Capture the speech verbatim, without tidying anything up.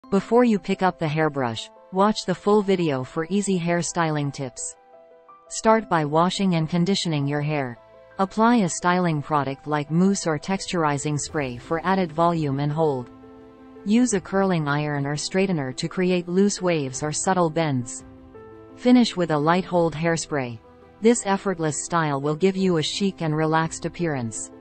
Before you pick up the hairbrush, watch the full video for easy hair styling tips. Start by washing and conditioning your hair. Apply a styling product like mousse or texturizing spray for added volume and hold. Use a curling iron or straightener to create loose waves or subtle bends. Finish with a light hold hairspray. This effortless style will give you a chic and relaxed appearance.